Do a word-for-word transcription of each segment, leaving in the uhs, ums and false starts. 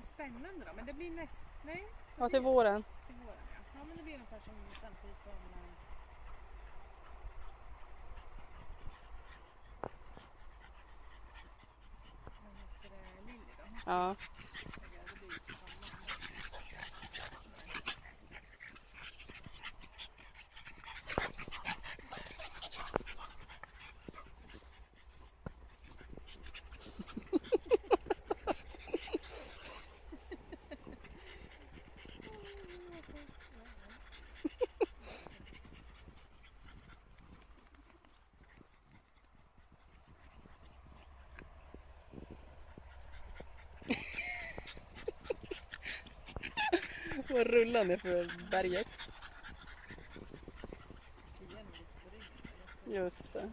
spännande då, men det blir näst... Nej? Ja, till våren. Till våren, ja. Ja, men det blir ungefär som samtidigt som... Eh... Vad heter det? Lilly då? Ja. Det blir lite samma. Och rullar ner för berget. Just det.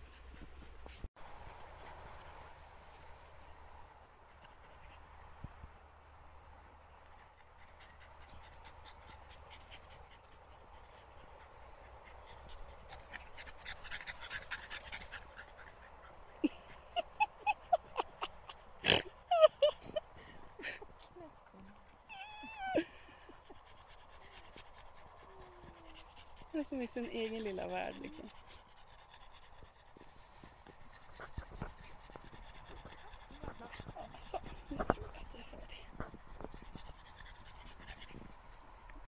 Det är som i sin egen lilla värld liksom. Ja, så.